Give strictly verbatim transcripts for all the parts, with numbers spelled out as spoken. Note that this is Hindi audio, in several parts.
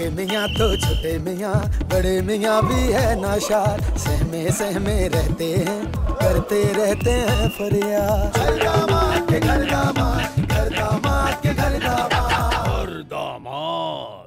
बड़े मियाँ तो छोटे मियाँ, बड़े मियाँ भी है नाशाद, सहमे सहमे रहते हैं, करते रहते हैं फरियाद। घर दामाद के घर दामाद, घर दामाद के घर दामाद, घर दामाद।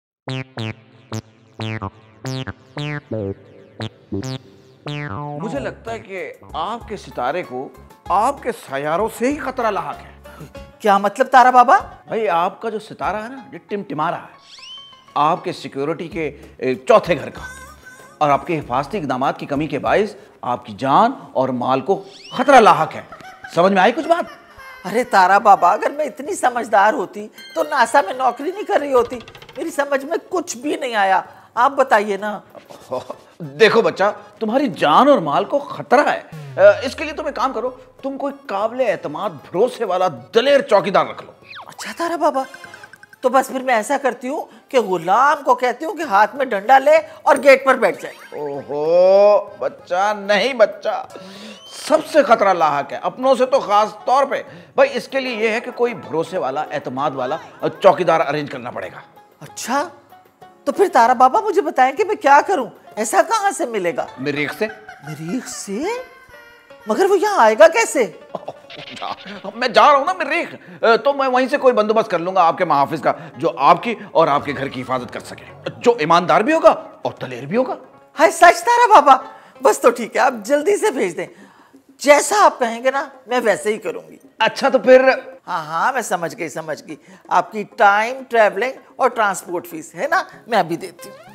मुझे लगता है कि आपके सितारे को आपके सैयारों से ही खतरा लाहक है। क्या मतलब तारा बाबा? भाई आपका जो सितारा है ना, ये टिमटिमा रहा है आपके सिक्योरिटी के चौथे घर का, और आपके हिफाजती इक़दामात की कमी के बाइस आपकी जान और माल को खतरा लाहक है। समझ में आई कुछ बात? अरे तारा बाबा, अगर मैं इतनी समझदार होती तो नासा में नौकरी नहीं कर रही होती। मेरी समझ में कुछ भी नहीं आया, आप बताइए ना। देखो बच्चा, तुम्हारी जान और माल को खतरा है, इसके लिए तुम एक काम करो, तुम कोई काबिले एतमाद भरोसे वाला दलेर चौकीदार रख लो। अच्छा तारा बाबा, तो बस फिर मैं ऐसा करती हूँ कि गुलाम को कहती हूँ कि हाथ में डंडा ले और गेट पर बैठ जाए। ओहो बच्चा, नहीं बच्चा, सबसे खतरा लाहक है, अपनों से तो खास तौर पे। भाई इसके लिए यह है कि कोई भरोसे वाला एतमाद वाला चौकीदार अरेंज करना पड़ेगा। अच्छा, तो फिर तारा बाबा मुझे बताएं कि मैं क्या करूं? ऐसा कहां से मिलेगा? मरीख से। मरीख से? मगर वो यहाँ आएगा कैसे? मैं जा रहा हूँ ना मरीख, तो मैं वहीं से कोई बंदोबस्त कर लूंगा आपके महाफिज का, जो आपकी और आपके घर की हिफाजत कर सके, जो ईमानदार भी होगा और दलेर भी होगा। हाय सच तारा बाबा, बस तो ठीक है, आप जल्दी से भेज दें। जैसा आप कहेंगे ना मैं वैसे ही करूंगी। अच्छा तो फिर? हाँ हाँ मैं समझ गई समझ गई आपकी टाइम, ट्रैवलिंग और ट्रांसपोर्ट फीस है ना, मैं अभी देती हूँ।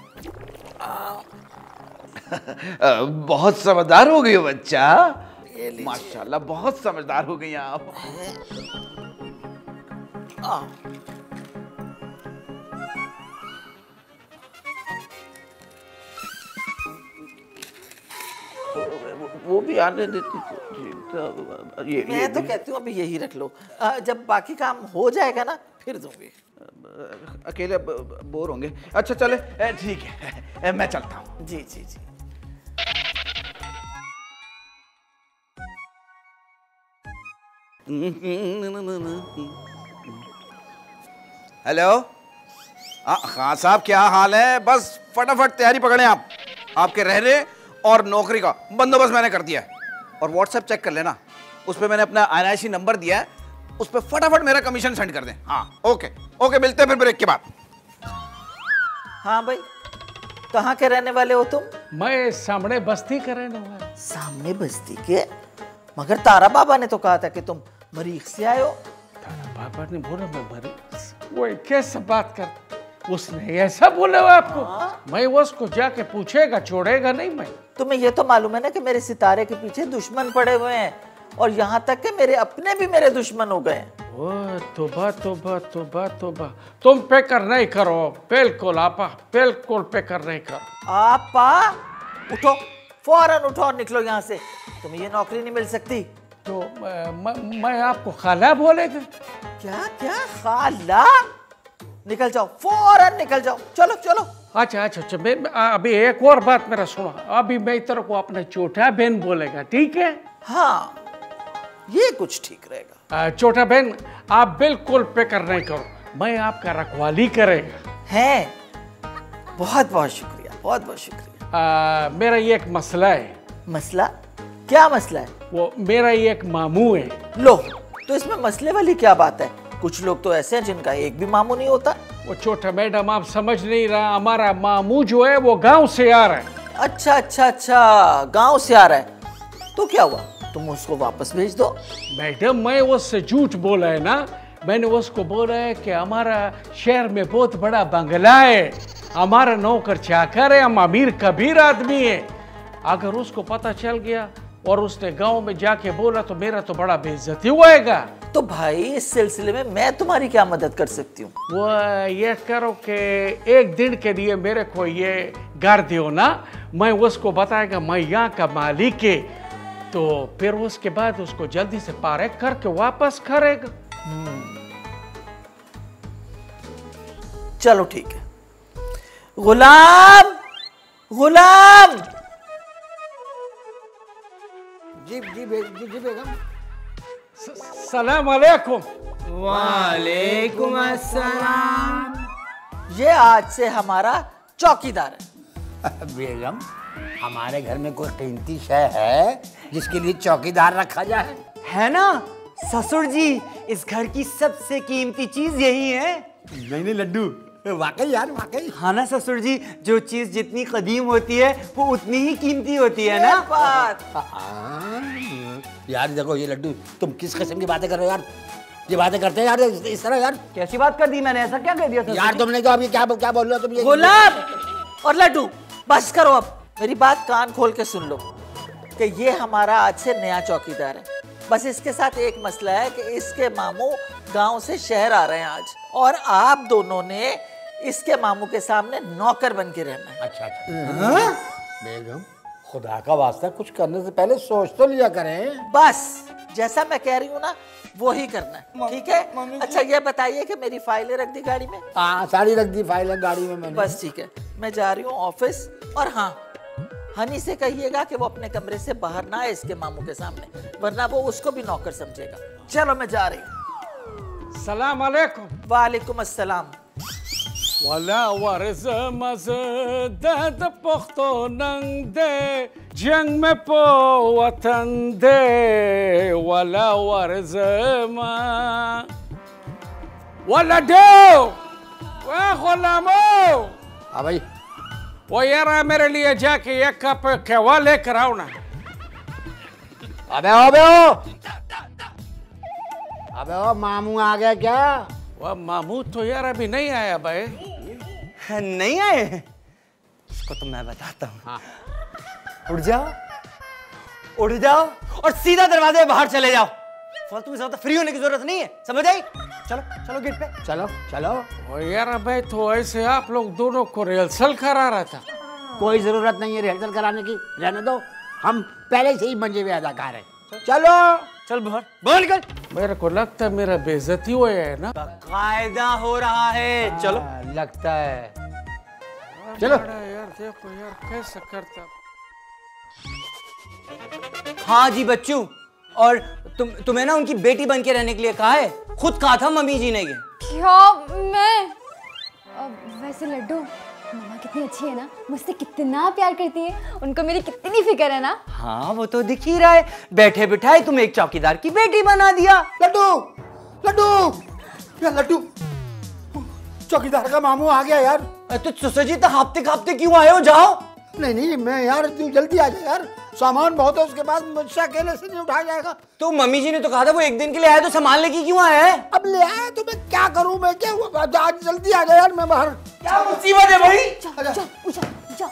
बहुत समझदार हो गई हो बच्चा, माशाल्लाह बहुत समझदार हो गई आप। आ। वो भी आने देती तो ये, मैं ये तो कहती हूँ अभी यही रख लो, जब बाकी काम हो जाएगा ना फिर दूंगी। अकेले बोर होंगे। अच्छा चले, ठीक है मैं चलता हूँ। जी जी जी। हेलो, हाँ साहब क्या हाल है? बस फटाफट तैयारी पकड़ें आप, आपके रहने और नौकरी का बंदोबस्त मैंने कर दिया है, और व्हाट्सएप चेक कर लेना, उस पर मैंने अपना एन आई सी नंबर दिया है, उस पर फटाफट मेरा कमीशन सेंड कर दें। हाँ ओके ओके, मिलते हैं फिर ब्रेक के बाद। हाँ भाई, कहाँ के रहने वाले हो तुम? मैं सामने बस्ती का रहने वाला। सामने बस्ती के? मगर तारा बाबा ने तो कहा था कि तुम मरीख से आए हो। तारा बाबा ने बोला मैं मरीख? वो कैसे बात कर, उसने ऐसा बोला हुआ आपको? हाँ? मैं उसको जाके पूछेगा, छोड़ेगा नहीं मैं। तुम्हें ये तो मालूम है ना कि मेरे सितारे के पीछे दुश्मन पड़े हुए हैं, और यहाँ तक कि मेरे अपने भी मेरे दुश्मन हो गए। ओ तोबा तोबा तोबा तोबा, तुम फिक्र नहीं करो, बिल्कुल आपा, बिल्कुल फिक्र नहीं करो। आपा उठो, फौरन उठो और निकलो यहाँ से, तुम्हें ये नौकरी नहीं मिल सकती। तो मैं, मैं आपको खाला बोलेगा? क्या क्या खाला? निकल जाओ, फौरन निकल जाओ, चलो चलो। अच्छा अच्छा अच्छा, मैं अभी एक और बात मेरा सुनो, अभी मैं तेरे को अपना छोटा बहन बोलेगा, ठीक है? हाँ ये कुछ ठीक रहेगा। छोटा बहन आप बिल्कुल फिक्र नहीं करो, मैं आपका रखवाली करेगा। है, बहुत बहुत शुक्रिया, बहुत बहुत शुक्रिया। आ, मेरा ये एक मसला है। मसला? क्या मसला है? वो मेरा ये एक मामू है। लो, तो इसमें मसले वाली क्या बात है? कुछ लोग तो ऐसे हैं जिनका एक भी मामू नहीं होता। वो छोटा मैडम आप समझ नहीं रहा, हमारा मामू जो है वो गांव से आ रहा है। अच्छा अच्छा अच्छा, गांव से आ रहा है, तो क्या हुआ, तुम उसको वापस भेज दो। मैडम मैं उससे झूठ बोला है ना, मैंने उसको बोला है कि हमारा शहर में बहुत बड़ा बंगला है, हमारा नौकर चाकर है, हम अमीर कबीर आदमी है। अगर उसको पता चल गया और उसने गांव में जाके बोला तो मेरा तो बड़ा बेइज्जती होएगा। तो भाई इस सिलसिले में मैं तुम्हारी क्या मदद कर सकती हूँ? वो ये करो कि एक दिन के लिए मेरे को ये घर दो ना, मैं उसको बताएगा मैं यहाँ का मालिक है, तो फिर उसके बाद उसको जल्दी से पारे करके वापस करेगा। चलो ठीक है। गुलाम, गुलाम। जी जी जी जी बेगम। सलाम अलैकुम। वालेकुम अस्सलाम। ये आज से हमारा चौकीदार है। बेगम, हमारे घर में कोई कीमती शय है जिसके लिए चौकीदार रखा जाए? है ना ससुर जी, इस घर की सबसे कीमती चीज यही है। नहीं नहीं लड्डू, वाकई यार वाकई। हाँ ना ससुर जी, जो चीज जितनी कदीम होती है वो उतनी ही कीमती होती है ना। बात यार देखो ये लड्डू, तुम किस किस्म की बातें कर रहे हो यार? ये बातें करते हैं यार इस तरह यार? कैसी बात कर दी मैंने? ऐसा क्या कह दिया ससुर यार जी? तुमने तो अभी क्या क्या बोल रहे हो तुम? ये गुलाब और लड्डू, बस करो अब। मेरी बात कान खोल के सुन लो कि ये हमारा आज से नया चौकीदार है। बस इसके साथ एक मसला है कि इसके मामू गांव से शहर आ रहे हैं आज, और आप दोनों ने इसके मामू के सामने नौकर बन के रहना है। अच्छा अच्छा। बेगम, खुदा का वास्ता कुछ करने से पहले सोच तो लिया करें। बस जैसा मैं कह रही हूँ ना वो ही करना है, ठीक है? अच्छा ये बताइए कि मेरी फाइलें रख दी गाड़ी में? हाँ सारी रख दी फाइलें गाड़ी में मैंने। बस ठीक है, मैं जा रही हूँ ऑफिस। और हाँ, हनी से कहिएगा कि वो अपने कमरे से बाहर ना आए इसके मामू के सामने, वरना वो उसको भी नौकर समझेगा। चलो मैं जा रही हूँ। सलाम अलैकुम। वालेकुम अस्सलाम। वला वर्ज मज दद पुख्तो नंग दे जंग में पो वतन दे वला वर्ज मा वला दो वाह गुलामो। हाँ भाई, वो यार मेरे लिए जाके एक कप कहवा लेकर आओ ना। अबे ओ बे ओ, अबे ओ मामू आ गया क्या? वह मामू तो यार अभी नहीं आया भाई। नहीं आए? इसको तो मैं बताता हूँ। हाँ। उठ जाओ, उठ जाओ और सीधा दरवाजे बाहर चले जाओ। फालतू में ज्यादा फ्री होने की जरूरत नहीं है, समझ आई? चलो चलो गेट पे चलो चलो। और यार भाई तो ऐसे आप लोग दोनों को रिहर्सल करा रहा था। कोई जरूरत नहीं है रिहर्सल कराने की, रहने दो, हम पहले से ही मंजे हुए अदाकार हैं। चलो चल बाहर बाहर निकल। मेरे को लगता है मेरा बेइज्जती हुआ है ना। कायदा हो रहा है। चलो। हाँ, लगता है। चलो यार देखो यार कैसे करता। हाँ जी बच्चों, और तुम तुम्हें ना उनकी बेटी बन के रहने के लिए कहा है। खुद कहा था मम्मी जी ने। ये क्या? मैं अब वैसे लड्डू, मम्मा कितनी अच्छी है ना, मुझसे कितना प्यार करती है, उनको मेरी कितनी फिक्र है ना। हाँ वो तो दिख ही रहा है, बैठे बिठाए तुम एक चौकीदार की बेटी बना दिया। लड्डू लड्डू यार, लड्डू चौकीदार का मामू आ गया यार। तो ससुर जी तो हाफते खापते क्यों आए हो? जाओ। नहीं नहीं मैं यार, तू जल्दी आ जा यार, सामान बहुत है, उसके बाद मुझसे अकेले से नहीं उठाया जाएगा। तो मम्मी जी ने तो कहा था वो एक दिन के लिए आया, तो सामान लेके क्यों आया है? अब ले आया तो मैं क्या करूं? मैं क्या हुआ? आज जल्दी आ जा यार, मैं बाहर। क्या मुसीबत है भाई? जाओ जाओ जाओ जाओ।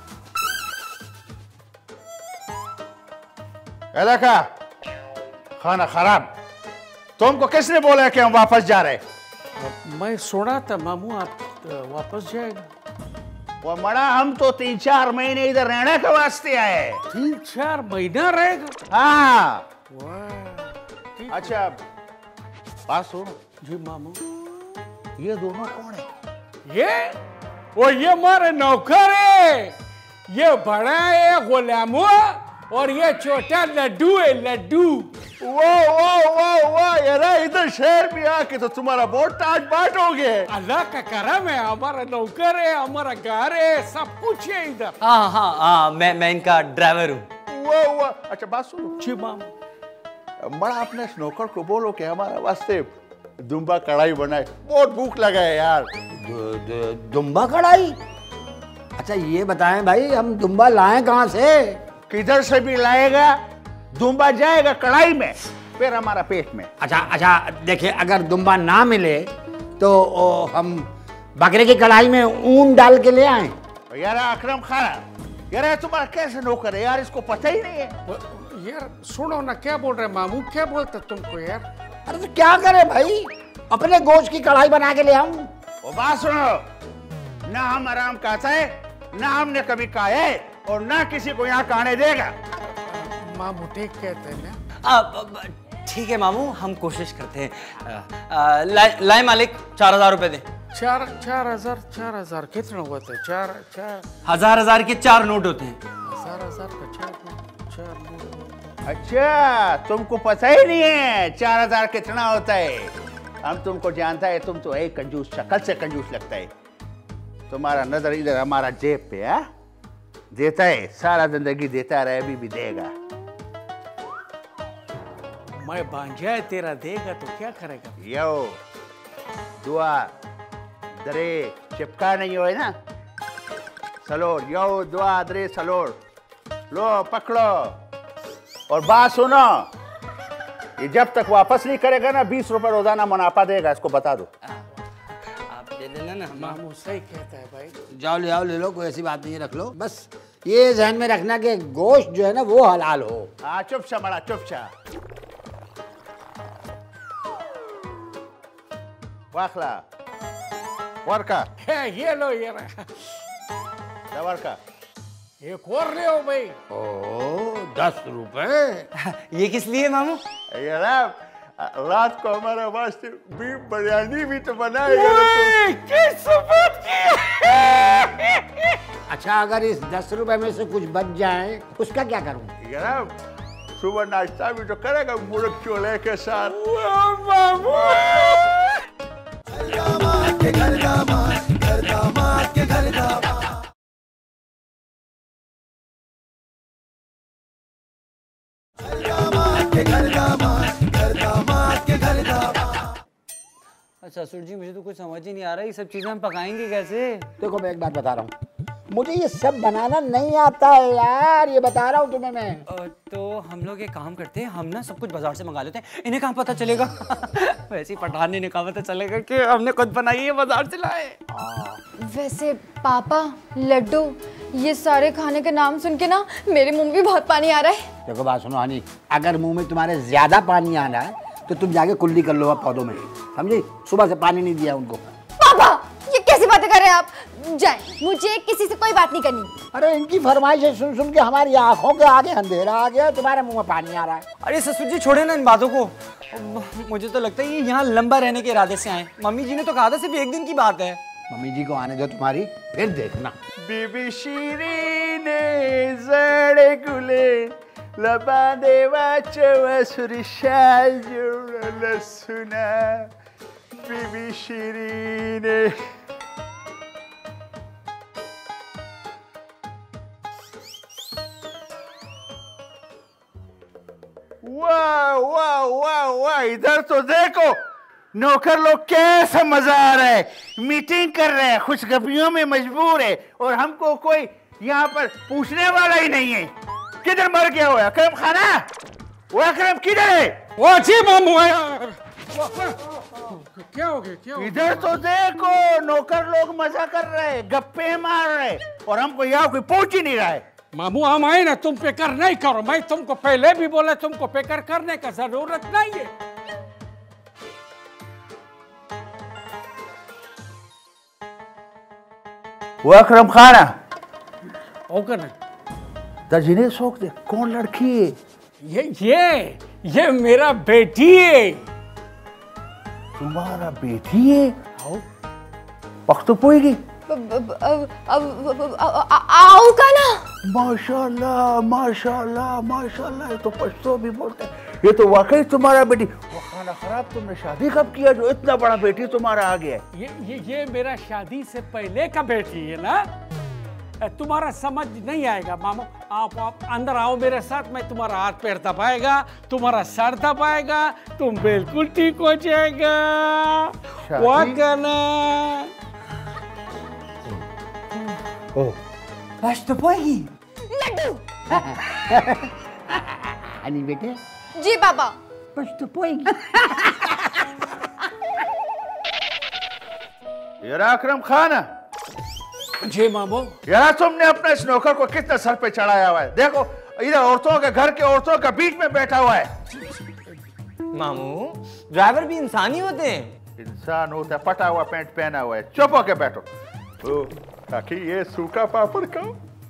देखा खाना खराब। तुमको किसने बोला कि हम वापस जा रहे? मैं सुना था मामू आप वापस जाएगा। वो मड़ा, हम तो तीन चार महीने इधर रहने के वास्ते आए। तीन चार महीना रहेगा? हाँ। वाह। अच्छा बात सुनो जी मामू। ये दोनों कौन है? ये वो ये हमारे नौकर है। ये बड़ा है गुलामो और ये छोटा लड्डू है, लड्डू। वाह वाह वाह वाह यार, इधर शहर में आके तो तुम्हारा बहुत ताज बाट हो गया। अल्लाह का करम है, हमारा नौकर है, हमारा घर है, सब कुछ है इधर। हाँ हाँ हाँ, मैं मैं इनका ड्राइवर हूँ। वाह वाह। अच्छा बात सुनो जी मामू। बड़ा अपने स्नोकर को बोलो कि हमारे वास्ते दुम्बा कढ़ाई बनाए, बहुत भूख लगा है यार। दु, दु, दुम्बा कढ़ाई? अच्छा ये बताएं भाई, हम दुम्बा लाएं कहाँ से? किधर से भी लाएगा, दुम्बा जाएगा कढ़ाई में, फिर हमारा पेट में। अच्छा अच्छा देखिए, अगर दुम्बा ना मिले तो ओ, हम बकरे की कढ़ाई में ऊन डाल के ले आए। यार अकरम खाना, यार तुम्हारा कैसे नौकर है यार, इसको पता ही नहीं है। यार सुनो ना, क्या बोल रहे मामू, क्या बोलते तुमको यार? अरे तो क्या करे भाई, अपने गोश्त की कढ़ाई बना के ले आऊं? वो बात सुनो, ना हम आराम कहता है, ना हमने कभी कहा है, और ना किसी को यहाँ कहने देगा। मामू ठीक कहते हैं ना? ठीक है मामू, हम कोशिश करते हैं। लाए ला मालिक, चार हजार रुपए दे। चार चार हजार चार हजार कितने होते हैं? चार चार हजार हजार के चार नोट होते हैं। हजार हजार का चार चार नोट। अच्छा तुमको पता ही नहीं है चार हजार कितना होता है? हम तुमको जानता है, तुम तो एक कंजूस, शक्ल से कंजूस लगता है। तुम्हारा नजर इधर हमारा जेब पे है, देता है सारा जिंदगी देता रहे, अभी भी देगा। मैं भांजा तेरा देगा तो क्या करेगा? यो दुआ दरे चिपका नहीं हो ना, सलोर यो दुआ दरे सलोर लो पकड़ो। और बात सुनो, ये जब तक वापस नहीं करेगा ना बीस रुपए रोजाना मुनाफा देगा, इसको बता दो। आप दे देना ना। मामू सही कहता है भाई। जाओ ले आओ, ले लो, कोई ऐसी बात नहीं है, रख लो। बस ये ध्यान में रखना कि गोश्त जो है ना वो हलाल हो। हाँ चुप सा बड़ा चुप सा। वाखला वर्का ये लो ये रहा। वर्का एक और ले आओ भाई। ओ दस रुपए ये किस लिए मामू? ये रात को हमारा वास्ते बीफ बिरयानी भी तो बनाएगा तो। अच्छा, अगर इस दस रुपए में से कुछ बच जाए उसका क्या करूं? ये सुबह नाश्ता भी तो करेगा मुर्ग चोले के साथ। दामाद के घर दामाद, घर दामाद के घर दामाद। दामाद के घर दामाद, घर दामाद के घर दामाद। अच्छा ससुर जी, मुझे तो कुछ समझ ही नहीं आ रहा, ये सब चीजें हम पकाएंगे कैसे? देखो मैं एक बात बता रहा हूँ, मुझे ये सब बनाना नहीं आता है यार, ये बता रहा हूँ तुम्हें मैं। अ, तो हम लोग एक काम करते हैं, हम ना सब कुछ बाजार से मंगा लेते हैं, इन्हें कहाँ पता चलेगा? वैसे ही पठान ने कहा पता चलेगा कि हमने खुद बनाई है, बाजार से लाए। वैसे पापा, लड्डू, ये सारे खाने के नाम सुन के ना मेरे मुंह में भी बहुत पानी आ रहा है। देखो बात सुनो हनी, अगर मुंह में तुम्हारे ज्यादा पानी आ रहा है तो तुम जाके कुल्ली कर लो पौधों में, समझी? सुबह से पानी नहीं दिया उनको। पापा ये कैसी बातें कर रहे हैं आप? जाए, मुझे किसी से कोई बात नहीं करनी। अरे इनकी फरमाइश सुन सुन के हमारी आंखों के आगे अंधेरा आ गया, तुम्हारे मुंह में पानी आ रहा है। अरे ससुर जी छोड़े ना इन बातों को, मुझे तो लगता है ये यहाँ लंबा रहने के इरादे से आए। मम्मी जी ने तो कहा था सिर्फ एक दिन की बात है। मम्मी जी को आने दो तुम्हारी, फिर देखना। बीबी शीरीने जड़े गुले लबा देवा चवा सुरिशाल जोड़ सुना बीबी शीरीने। वाह वाह वाह वाह, इधर तो देखो नौकर लोग कैसा मजा आ रहा है, मीटिंग कर रहे हैं, खुशखबरियों में मजबूर है, और हमको कोई यहाँ पर पूछने वाला ही नहीं है। किधर मर गया हो अकरम खाना? वो अकरम किधर है? वो जी मामू आया। क्या हो गया? क्या हो गया? इधर तो देखो नौकर लोग मजा कर रहे हैं, गप्पे मार रहे हैं, और हमको यहाँ कोई पहुंच ही नहीं रहा है। मामू हम आए ना, तुम फिक्र नहीं करो, मैं तुमको पहले भी बोला तुमको फिक्र करने का जरूरत नहीं है। वो अकरम खाना ओके ना, तजिने सोख दे, कौन लड़की है? ये ये ये मेरा बेटी है। तुम्हारा बेटी है? पख्तो पोएगी? आओ का ना। माशाल्लाह माशाल्लाह माशाल्लाह, ये तो पश्तो भी बोलते हैं, ये तो वाकई तुम्हारा बेटी। वो खाना खराब, तुमने शादी कब किया जो इतना बड़ा बेटी तुम्हारा आ गया है? ये ये ये मेरा शादी से पहले का बेटी है ना, तुम्हारा समझ नहीं आएगा मामू। आप आप अंदर आओ मेरे साथ, मैं तुम्हारा हाथ पैर दबाएगा, तुम्हारा सर दबाएगा, तुम बिल्कुल ठीक हो जाएगा। वो कहना बस तो पोएगी। लड्डू। हनी बेटे। जी पापा। बस तो पोएगी। यार अकरम खान। जी मामू। यार तुमने अपने इस नौकर को कितना सर पे चढ़ाया हुआ है, देखो इधर औरतों के घर के औरतों के बीच में बैठा हुआ है। मामू ड्राइवर भी इंसान ही होते हैं। इंसान होता है, पटा हुआ पैंट पहना हुआ है, चुप होके बैठो। ओ ताकि ये सूखा पापड़ खाओ।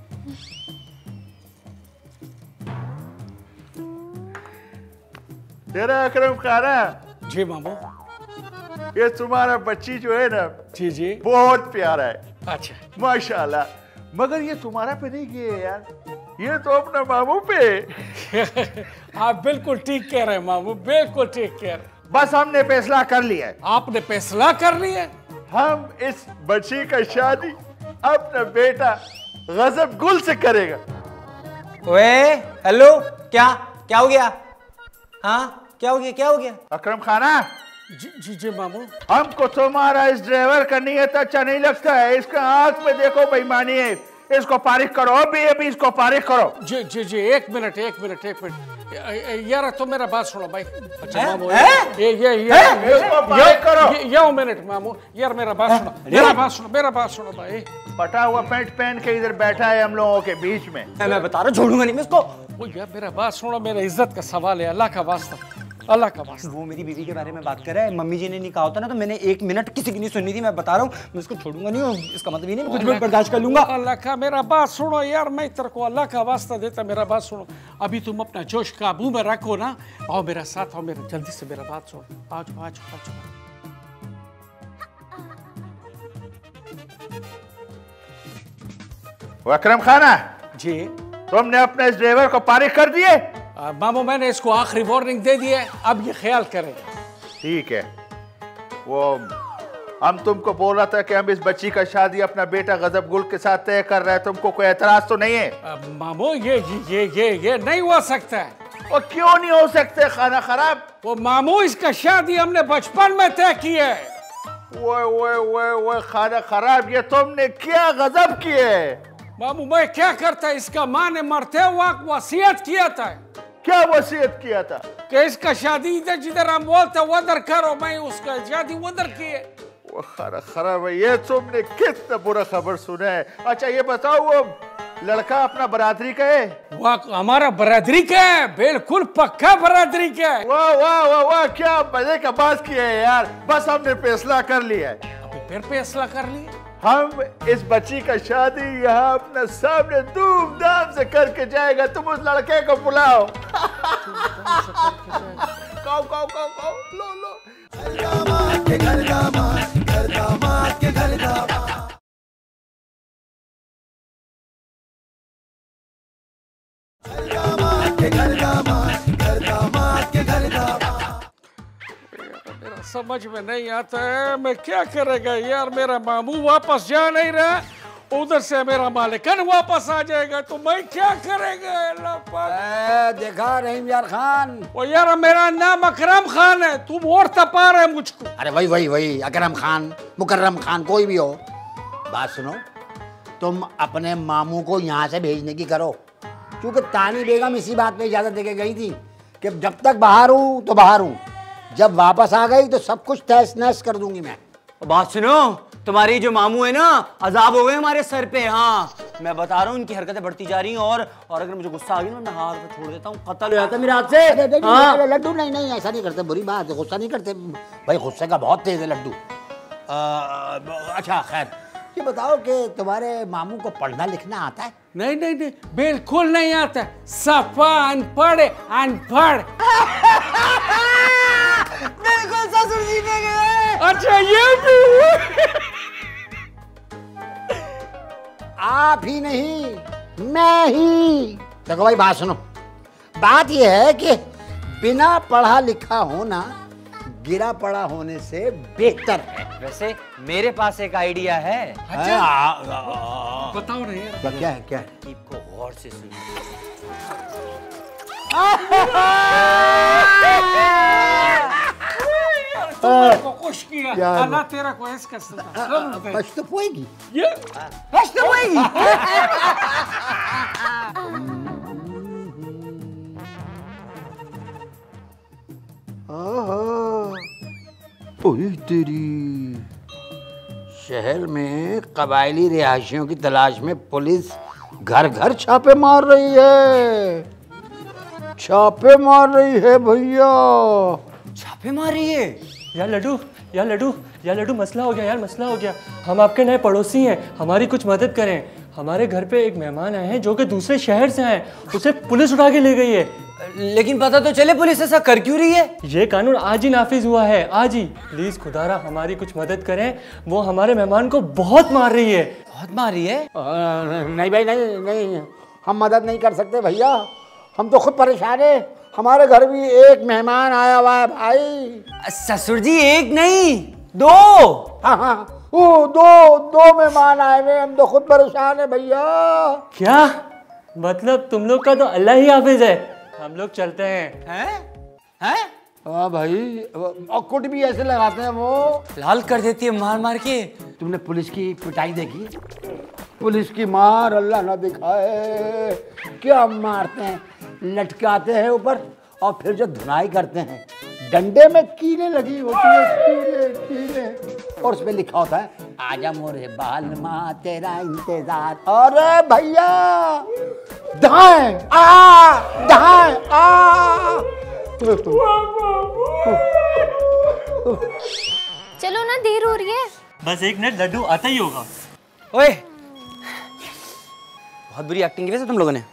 तेरा अकरम खाना। जी मामू। ये तुम्हारा बच्ची जो है ना, जी जी, बहुत प्यारा है। अच्छा माशाल्लाह, मगर ये तुम्हारा पे नहीं गया यार, ये तो अपना मामू पे। आप बिल्कुल ठीक कह रहे हैं मामू, बिल्कुल ठीक कह रहे। बस हमने फैसला कर लिया है। आपने फैसला कर लिया? हम इस बच्ची का शादी अपना बेटा गजब गुल से करेगा। ओए हेलो, क्या क्या हो गया? हाँ क्या हो गया, क्या हो गया? अकरम खाना, जी जी जी मामू। हमको तुम्हारा इस ड्राइवर का नीयत अच्छा नहीं लगता है। इसका आंख में देखो बेईमानी है। इसको पारिक करो, अभी अभी इसको पारिक करो। जी जी जी एक मिनट एक मिनट एक मिनट यार, तो मेरा बात सुनो भाई। अच्छा है? मामू, है? ये ये ये इसको पारिक करो। ये मिनट मामू, यार मेरा बात सुनो, मेरा बात सुनो, मेरा बात सुनो भाई। फटा हुआ पैंट पहन के इधर बैठा है हम लोगों के बीच में। मैं बता रहा हूँ, छोड़ूंगा नहीं मैं इसको। वो यार मेरा बात सुनो, मेरा इज्जत का सवाल है, अल्लाह का वास्ता, अल्लाह का वास्ता। वो मेरी बीवी के बारे में बात कर रहा है। मम्मी जी ने नहीं कहा होता ना तो मैंने एक मिनट किसी की नहीं सुननी थी। मैं बता रहा हूँ, मैं इसको छोड़ूंगा नहीं। इसका मतलब ये नहीं कुछ भी बर्दाश्त कर लूंगा। अल्लाह का, मेरा बात सुनो यार, मैं तेरे को अल्लाह का वास्ता देता, मेरा बात सुनो। अभी तुम अपना जोश काबू में रखो ना, आओ मेरा साथ, आओ मेरा, जल्दी से मेरा बात सुनो। आज आज आज अकरम खाना जी। तुमने अपने इस ड्राइवर को पारिक कर दिए? आ, मामू मैंने इसको आखिरी वार्निंग दे दी है, अब ये ख्याल करें। ठीक है। वो हम तुमको बोल रहा था कि हम इस बच्ची का शादी अपना बेटा गजब गुल के साथ तय कर रहे हैं। तुमको कोई एतराज तो नहीं है? आ, मामू ये ये ये ये नहीं हो सकता है। वो क्यों नहीं हो सकते? खाना खराब। वो मामू, इसका शादी हमने बचपन में तय की है। वो वो वो वो खाना खराब, ये तुमने क्या गजब किए? मामू मैं क्या करता, इसका माँ ने मरते वक्त वसीयत किया था। क्या वसीयत किया था? कि इसका शादी इधर जिधर हम बोलते उधर करो, मैं उसका शादी उधर किए। वो खाना खराब है, ये तुमने कितना बुरा खबर सुना है। अच्छा ये बताओ, वो लड़का अपना बरादरी का है? वाह, हमारा बरादरी का है, बिल्कुल पक्का बरादरी का है। वाह वाह वाह वाह, क्या मजे का बात की है यार। बस हमने फैसला कर लिया है। अभी फिर फैसला कर लिया। हम इस बच्ची का शादी यहाँ अपने सामने धूमधाम से करके जाएगा। तुम उस लड़के को बुलाओ। काओ काओ काओ काओ, लो लो। दामाद के घर दामाद, घर दामाद के घर दामाद। दामाद के घर दामाद, घर दामाद के घर दामाद। मेरा समझ में नहीं आता है, मैं क्या करेगा यार। मेरा मामू वापस जा नहीं रहा, उधर से मेरा मालिकन वापस आ जाएगा, तो मैं क्या करेगा। अल्लाह पाक। देखा रहीम यार खान? ओ यार मेरा नाम अकरम खान है, तुम और तपा रहे मुझको। अरे वही वही वही अकरम खान, मुकर्रम खान, कोई भी हो। बात सुनो, तुम अपने मामू को यहाँ से भेजने की करो, क्योंकि तानी बेगम इसी बात पे इजाज़त देके गई थी कि जब तक बाहर हूँ तो बाहर हूँ, जब वापस आ गई तो सब कुछ तहस नहस कर दूंगी मैं। बात सुनो, तुम्हारी जो मामू है ना, अजाब हो गए हमारे सर पे। हाँ मैं बता रहा हूँ, इनकी हरकतें बढ़ती जा रही हैं। और और अगर मुझे गुस्सा आ गया ना, मैं हाथ पे छोड़ देता हूँ, कत्ल हो जाता है मेरे हाथ से। हाँ लड्डू, नहीं नहीं ऐसा नहीं करते, बुरी बात है, गुस्सा नहीं करते भाई, गुस्से का बहुत तेज है लड्डू। अच्छा खैर, ये बताओ कि तुम्हारे मामू को पढ़ना लिखना आता है? नहीं नहीं नहीं, बिल्कुल नहीं आता, सफा अनपढ़ अनपढ़। बिल्कुल ससुर जी ने गए। अच्छा ये भी आप ही नहीं, मैं ही। देखो भाई बात सुनो, बात यह है कि बिना पढ़ा लिखा होना गिरा पड़ा होने से बेहतर है। वैसे मेरे पास एक आइडिया है। अच्छा आ, आ, आ, बताओ नहीं यार। क्या क्या है क्या है? को गौर से सुनिए। तुमने को खुश किया, यार। अल्लाह तेरा को ऐसा करता। बच तो पोएगी। ये बस तो वही। ओए तेरी, शहर में कबायली रिहायशियों की तलाश में पुलिस घर घर छापे मार रही है, छापे मार रही है भैया। छापे मार रही है? यार लड्डू, यार लड्डू, यार लड्डू, मसला हो गया यार, मसला हो गया। हम आपके नए पड़ोसी हैं, हमारी कुछ मदद करें। हमारे घर पे एक मेहमान आए हैं जो कि दूसरे शहर से आए, उसे पुलिस उठा के ले गई है। लेकिन पता तो चले पुलिस ऐसा कर क्यों रही है? ये कानून आज ही नाफिज हुआ है, आज ही। प्लीज खुदारा हमारी कुछ मदद करें, वो हमारे मेहमान को बहुत मार रही है। बहुत मार रही है? नहीं भाई नहीं नहीं, हम मदद नहीं कर सकते भैया, हम तो खुद परेशान है। हमारे घर भी एक मेहमान आया हुआ है भाई। ससुर जी एक नहीं दो। हाँ हाँ, ओ, दो दो मेहमान आए हुए, हम तो खुद परेशान है भैया। क्या मतलब तुम लोग का तो अल्लाह ही हाफिज है, हम लोग चलते हैं। हैं हैं? हाँ भाई, और कुट भी ऐसे लगाते हैं वो, लाल कर देती है मार मार के। तुमने पुलिस की पिटाई देखी? पुलिस की मार अल्लाह ना दिखाए, क्या मारते हैं, लटकाते हैं ऊपर और फिर जो धुनाई करते हैं डंडे में कीलें लगी होती है, कीले कीले, और उसमें लिखा होता है आजा मोरे बाल माँ तेरा इंतजार। अरे भैया दाएं आ दाएं आ। चलो ना, देर हो रही है। बस एक मिनट, लड्डू आता ही होगा। ओए बहुत बुरी एक्टिंग की वैसे तुम लोगों ने।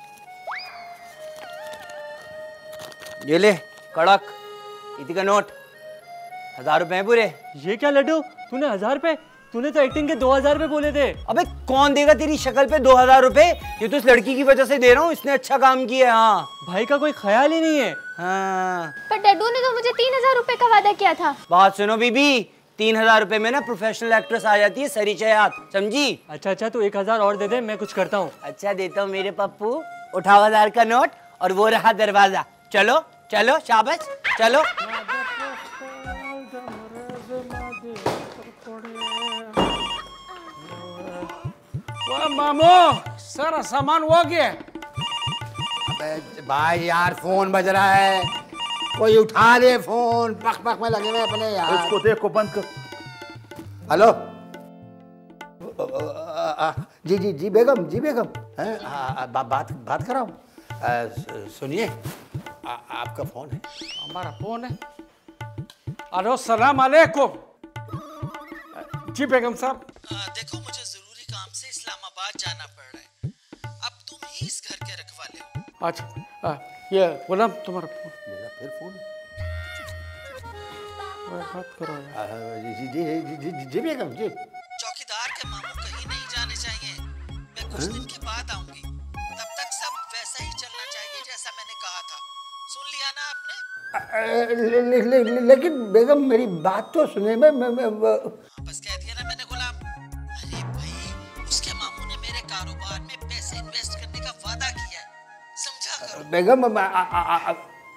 ये ले कड़क इतनी का नोट, हजार रुपए हैं पूरे। ये क्या लड्डू, तूने हजार रुपए? तूने तो एक्टिंग के दो हजार रुपए बोले थे। अबे कौन देगा तेरी शक्ल पे दो हजार रुपए? ये तो इस लड़की की वजह से दे रहा हूँ, इसने अच्छा काम किया। हाँ भाई का कोई ख्याल ही नहीं है। हाँ पर डड्डू ने तो मुझे तीन हजार रुपए का वादा किया था। बात सुनो बीबी, तीन हजार रुपए में ना प्रोफेशनल एक्ट्रेस आ जाती है सरी चयात, समझी? अच्छा अच्छा, तू एक हजार और दे दे, मैं कुछ करता हूँ। अच्छा देता हूँ मेरे पप्पू, उठाओ हजार का नोट और वो रहा दरवाजा। चलो चलो शाबाश चलो। वाह मामू, सारा सामान हो गया। अबे भाई यार फोन बज रहा है, कोई उठा दे फोन, पक पक में लगे हुए अपने यार। इसको देखो, बंद कर। हेलो जी जी जी बेगम, जी बेगम हैं, बा, बात बात कर रहा हूँ। सुनिए, आपका फोन है? हमारा फोन है। अरे सलाम अलैकुम। जी बेगम साहब। देखो मुझे जरूरी काम से इस्लामाबाद जाना पड़ रहा है, अब तुम ही इस घर के रखवाले हो। अच्छा, ये गुलाम तुम्हारा फोन। मेरा फिर फोन? बात करो यार। जी जी जी जी जी जी बेगम जी। चौकीदार के मामू कहीं नहीं जाने चाहिए, मैं कुछ दिन के बाद आऊंगी, तब तक सब वैसा ही चलना चाहिए जैसा मैंने कहा था। सुन लिया ना आपने? ले, ले, ले, ले, लेकिन बेगम मेरी बात तो सुने। मैं, मैं, मैं बस कह दिया ना मैंने गुलाम। अरे भाई, उसके मामू ने मेरे कारोबार में पैसे इन्वेस्ट करने का वादा किया है, समझा करो। बेगम आ, आ, आ, आ,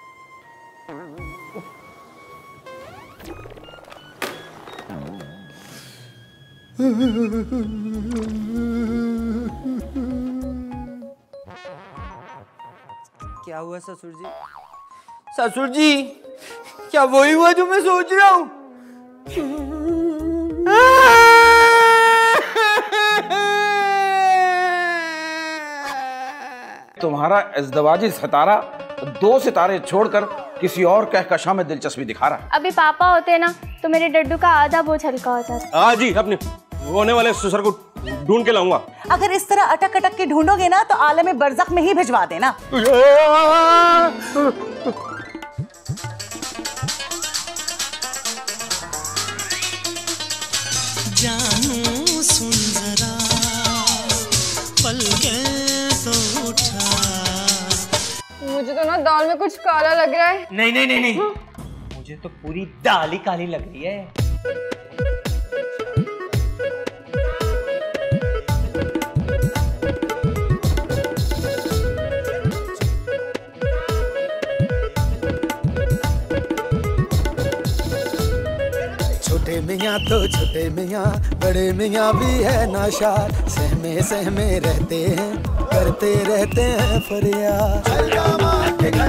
क्या हुआ ससुर जी? ससुर जी क्या वही हुआ जो मैं सोच रहा हूँ? तुम्हारा इज़्दवाजी सितारा दो सितारे छोड़कर किसी और कहकशां में दिलचस्पी दिखा रहा है। अभी पापा होते ना तो मेरे डड्डू का आधा बोझ हल्का हो जाता। हाँ जी, अपने होने वाले ससुर को ढूंढ के लाऊंगा। अगर इस तरह अटक अटक के ढूंढोगे ना तो आलम बरज़ख में ही भिजवा देना। जानू सुन जरा, पल गए तो उठा। मुझे तो ना दाल में कुछ काला लग रहा है। नहीं नहीं नहीं नहीं, मुझे तो पूरी दाल ही काली लग रही है। छोटे मियाँ तो छोटे मियाँ, बड़े मियाँ भी है नाशाद, सहमे सहमे रहते हैं, करते रहते हैं फरियाद।